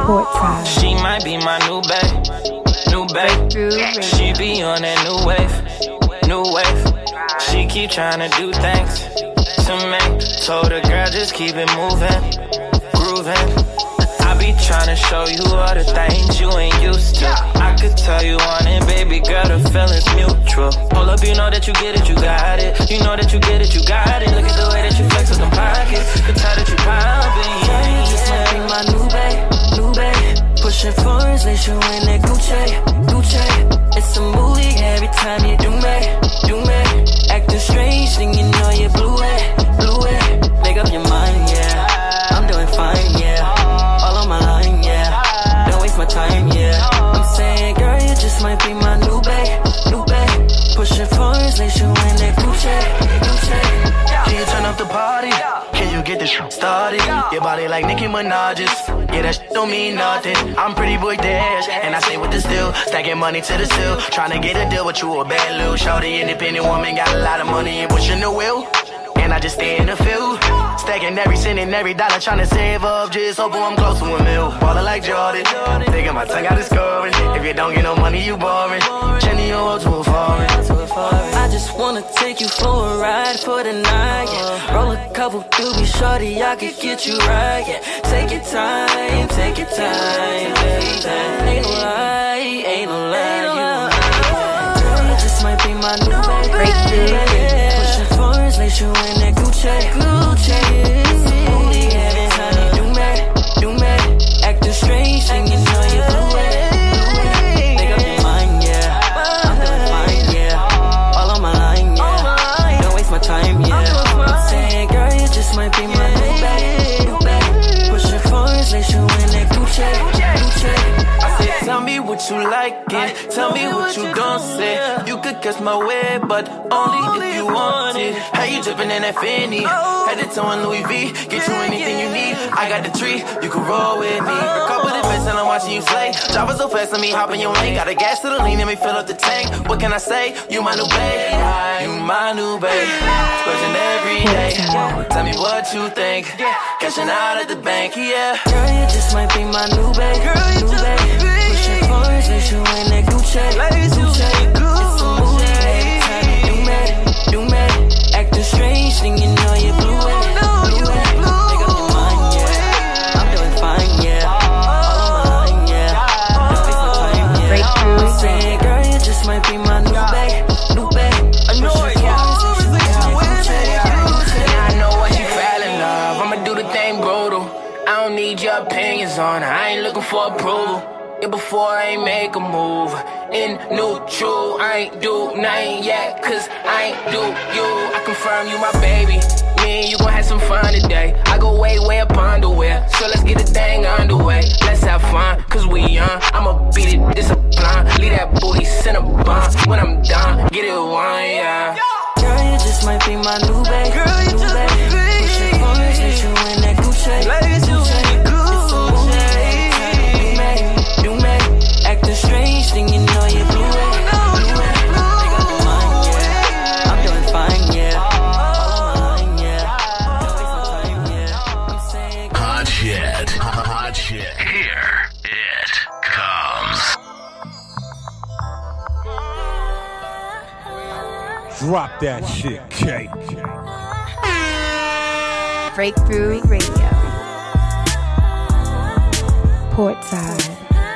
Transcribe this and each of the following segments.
Portside. She might be my new babe, new babe. She be on that new wave, new wave. She keep tryna do things to me. Told her girl just keep it moving, grooving. I be tryna show you all the things you ain't used to. I could tell you on it, baby girl, the feeling's mutual. Hold up, you know that you get it, you got it. You know that you get it, you got it. Look at the way that you flex with them pockets. Could tell that you poppin', yeah. This might be my new babe, new babe. Pushing forwards, lace you in that Gucci, Gucci. It's a movie every time you do me, do me. Acting strange, then you know you blew it, blew it. Make up your mind, yeah. I'm doing fine, yeah. All on my line, yeah. Don't waste my time, yeah. I'm saying, girl, you just might be my new babe, new babe. Pushing forwards, lace you in that Gucci, Gucci. Can you turn up the party? Can you get this started? Your body like Nicki Minaj's. Yeah, that shit don't mean nothing. I'm pretty boy Dash, and I stay with the still. Stacking money to the still. Tryna get a deal with you, a bad little shorty. Independent woman, got a lot of money and pushing the wheel. And I just stay in the field. Stacking every cent and every dollar, tryna save up. Just hoping I'm close to a mil. Ballin' like Jordan. Thinking my tongue out is scoring. If you don't get no money, you boring. Changing your world to a foreign. I just wanna take you for a ride for the night, yeah. Roll a couple doobies, shorty, I could get you right, yeah. Take your time, baby. Ain't no lie, ain't no lie. Girl, you just might be my new baby. Pushing forwards, lace you in that Gucci, Gucci. It's a movie every time you do me. Acting strange, and you know you blew it. Make up your mind, yeah. I'm doing fine, yeah. All on my line, yeah. Don't waste my time, yeah. I'm saying, girl, you just might be my new babe. Pushing forwards, lace you in that Gucci, Gucci. I said, tell me what you like, and tell me what you don't say. You could catch my way, but only if you want it. How you drippin' in that Fendi? Headed to Louis V, get you anything you need. I got the tree, you can roll with me. A couple of events and I'm watching you slay. Driving so fast, let me hop in your lane. Got a gas to the lean, let me fill up the tank. What can I say? You my new babe, you my new babe. Splurging every day. Tell me what you think. Cashing out at the bank, yeah. Girl, you just might be my new babe, new babe. Pushing forwards, lace you in that Gucci, Gucci. It's a movie every time you do me. Acting strange, then you know you blew it, blew it. Make up your mind, yeah. I'm doing fine, yeah. All on my line, yeah. Don't waste my time, yeah. I'm saying, girl, you just might be my new babe, new babe. I know it, yeah. I know what you fell in love. I'ma do the thing brutal. I don't need your opinions on it. I ain't looking for approval. Yeah, before I ain't make a move. In neutral, I ain't do nothing yet, cause I ain't do you. I confirm you my baby. Me and you gon' have some fun today. I go way up underwear, so let's get the thing underway. Let's have fun, cause we young. I'ma beat it, discipline. Leave that booty, send a bump. When I'm done, get it one, yeah. Girl, you just might be my new babe, new babe. Pushing forwards, lace you in that Gucci, Gucci. It's a movie every time you do me. Acting strange, then you know you blew it, blew it. Make up your mind, yeah. I'm doing fine, yeah. All on my line, yeah. Don't waste my time, yeah. I'm saying, Hot shit, hot shit. Here it comes. Drop that shit, Kate. Breakthrough Radio. Portside.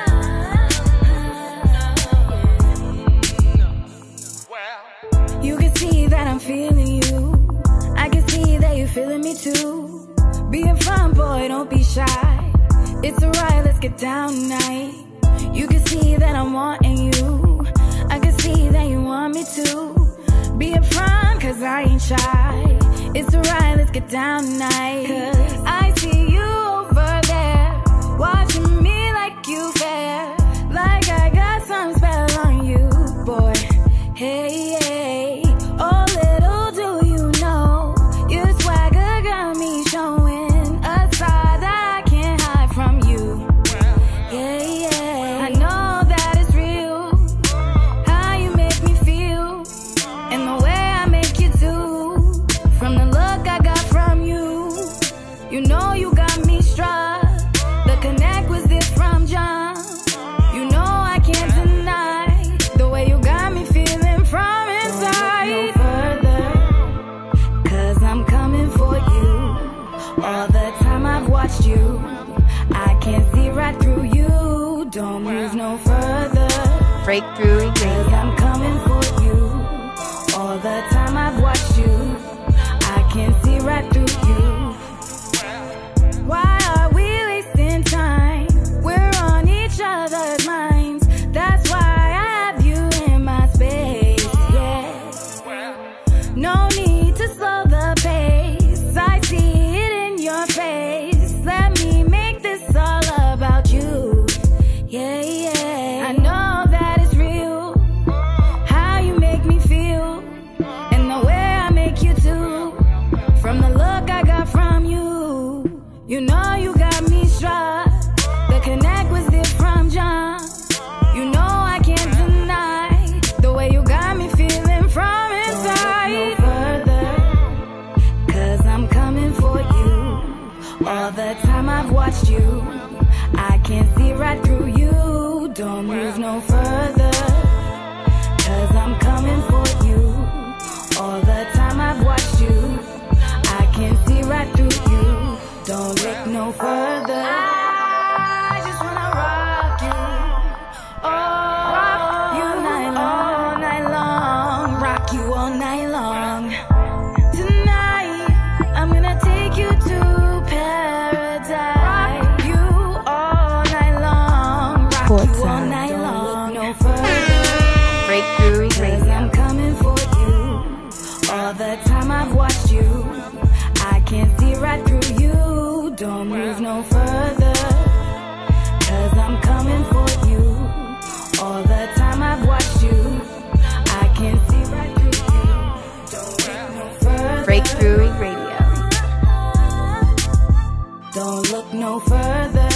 You can see that I'm feeling you. I can see that you're feeling me too. Being fun, boy, don't be shy. It's alright, let's get down tonight. You can see that I'm wanting you. I can see that you want me to. Being fun, cause I ain't shy. It's alright, let's get down tonight. Cause I see you over there, watching me like you fair. Like I got some spell on you, boy. Hey, hey. Oh, little do you know, your swagger got me showing a side that I can't hide from you. Yeah, yeah. I know that it's real, how you make me feel, and the way I make you do. From the look I got from you, you know you got me struck. The connect was different. jump. You know I can't deny the way you got me feeling from inside. Don't look no further, 'cause I'm coming for you. All the time I've watched you, I can't see right through you. Don't move no further. Breakthrough 'Cause I'm coming for you. All the time I've watched you, I can't see right through you. Why are we wasting time? We're on each other's minds. That's why I have you in my space, yeah. No need to slow the pace. I see it in your face. Let me make this all about you, yeah, yeah. I know that it's real, how you make me feel, and the way I make you too. From the look I got from you, you know you got me struck. The connect was there from jump. You know I can't deny the way you got me feeling from inside. Don't look no further, 'cause I'm coming for you. All the time I've watched you, I can't see right through you. Don't move no further, 'cause I'm coming for you. All the time I've watched you, I can't see right through you. Don't look no further. I just wanna rock you. Oh, rock you all night long. Rock you all night long. Tonight, I'm gonna take you to paradise. Rock you all night long. Rock you all night long. No further. Breakthrough 'Cause Radio. I'm coming for you. All the time I've watched you, I can't see right through you. Don't move no further, 'cause I'm coming for you. All the time I've watched you, I can't see right through you. Don't look no further. Breakthrough Radio. Don't look no further.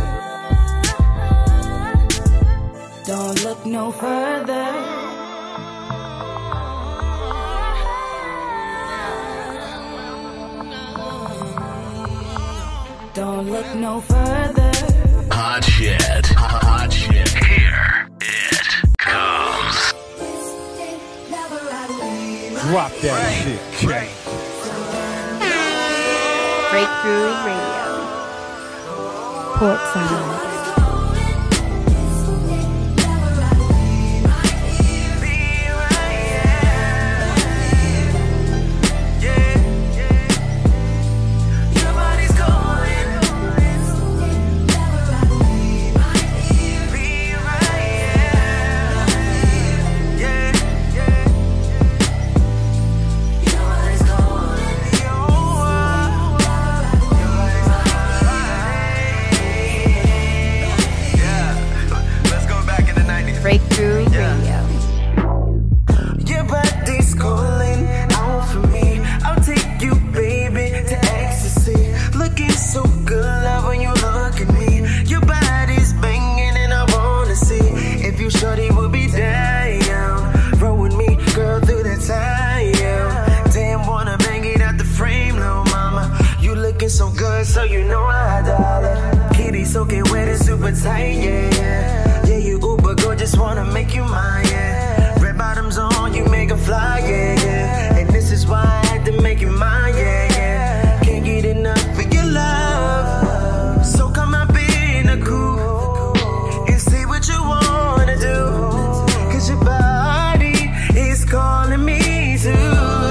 Don't look no further. Don't look no further. Hot shit. Hot shit. Here it comes. Drop that shit, K. Breakthrough Radio. Portside. Breakthrough Radio. Your body's calling out for me. I'll take you, baby, to ecstasy. Looking so good, love when you look at me. Your body's banging and I wanna see if you shorty would be down. Roll with me, girl, through the time. Damn, wanna bang it out the frame, little mama. You looking so good, so you know I dollar. Kitty soaking wet and super tight, yeah, yeah. Yeah, you uber gorgeous, wanna make you mine, yeah. Red bottoms on, you make a fly, yeah, yeah. And this is why I had to make you mine, yeah, yeah. Can't get enough of your love. So come up in the coupe and say what you wanna do. 'Cause your body is calling me too.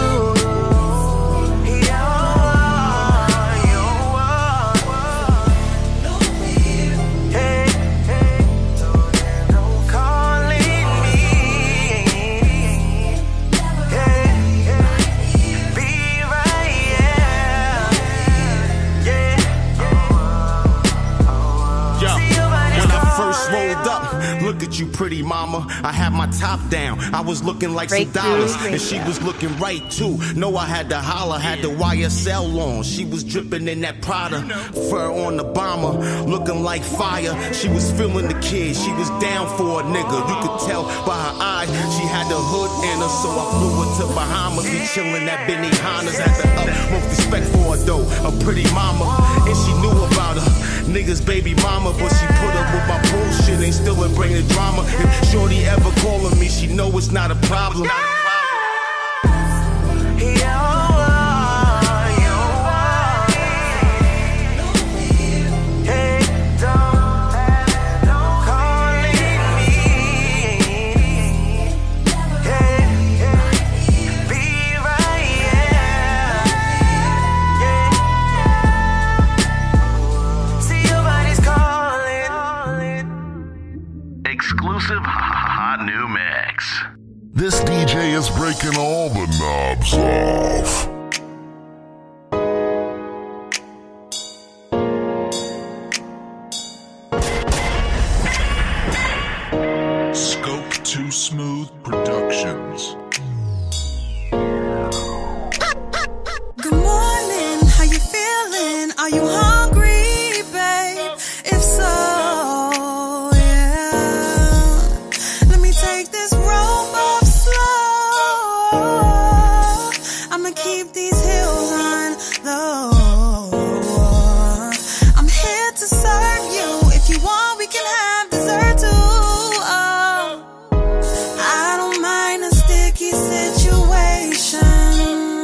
Look at you, pretty mama. I had my top down. I was looking like some dollars, and she was looking right too. No, I had to holler, had the YSL on. She was dripping in that Prada, fur on the bomber, looking like fire. She was feeling the kid. She was down for a nigga. You could tell by her eyes. She had the hood in her, so I flew her to Bahamas. We chillin' at Benihana's. Had the utmost respect for her though, a pretty mama, and she knew about her niggas, baby mama, but she put up with my still would bring the drama. If shorty ever calling me, she know it's not a problem. Exclusive hot new mix. This DJ is breaking all the knobs off. Scope 2 Smooth Productions. Good morning, how you feeling? Are you hungry, babe? If so, take this rope off slow. I'ma keep these heels on low. I'm here to serve you. If you want, we can have dessert too. I don't mind a sticky situation.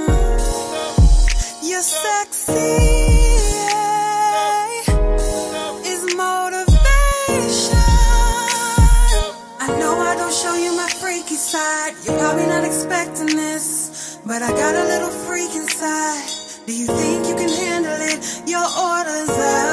You're sexy. Side. You're probably not expecting this, but I got a little freak inside. Do you think you can handle it? Your orders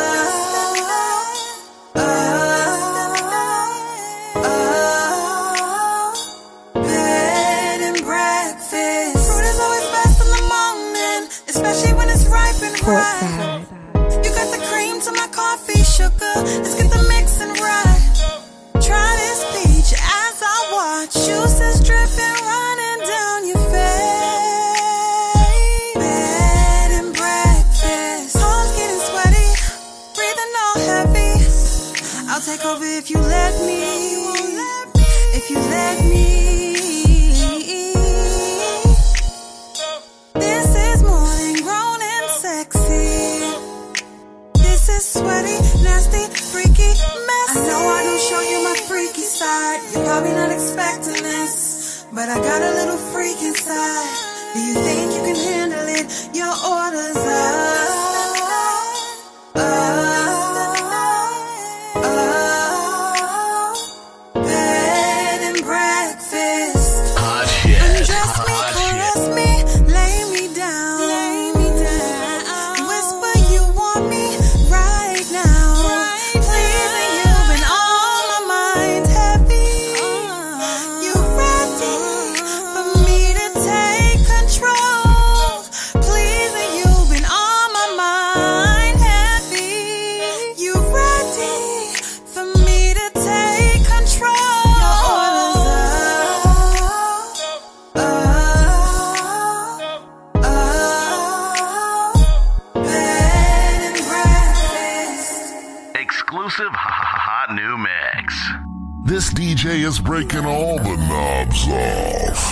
bed and breakfast. Fruit is always best in the morning, especially when it's ripe and right. You got the cream to my coffee, sugar. Let's get the mixing right. Try this peach as I watch. Juices dripping, running down your face. Bed and breakfast. Home's getting sweaty, breathing all heavy. I'll take over if you let me. If you let me. This is more than grown and sexy. This is sweaty, nasty, freaky, messy. I know I don't show you my freaky side. You're probably not expecting this, but I got a little freak inside. Do you think you can handle it? Your orders bed and breakfast. Hot shit. Undress me, caress me, lay me down. Whisper you want me right now. Pleasing you've been on my mind heavy. You ready for me to take control? Pleasing you've been on my mind heavy. You ready for me to take control? Bed and breakfast. Exclusive hot new mix. This DJ is breaking all the knobs off.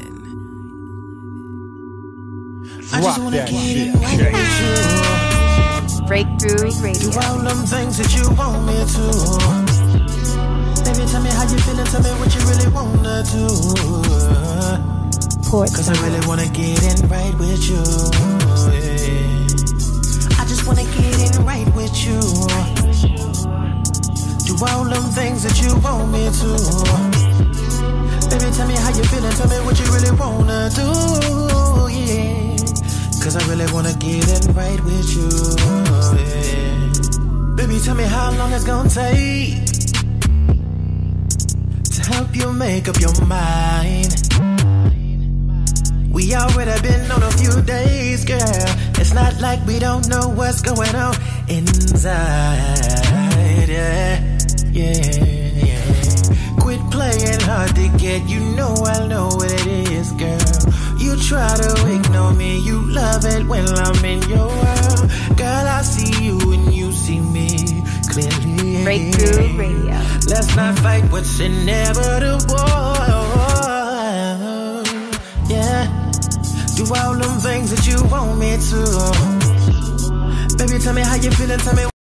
Drop that shit, Jay. Breakthrough Radio. Do all them things that you want me to. Baby, tell me how you feeling. Tell me what you really wanna do. Cause I really wanna get in right with you. Yeah. I just wanna get in right with you. Do all them things that you want me to. Baby, tell me how you feeling. Tell me what you really wanna do. Yeah. Cause I really wanna get in right with you. Yeah. Baby, tell me how long it's gonna take to help you make up your mind. We already been on a few days, girl. It's not like we don't know what's going on inside. Yeah, yeah. Quit playing hard to get. You know I know what it is, girl. You try to ignore me. You love it when I'm in your world. Girl, I see you and you see me clearly. Breakthrough Radio. Let's not fight what's inevitable. Yeah. Do all them things that you want me to. Baby, tell me how you feeling. Tell me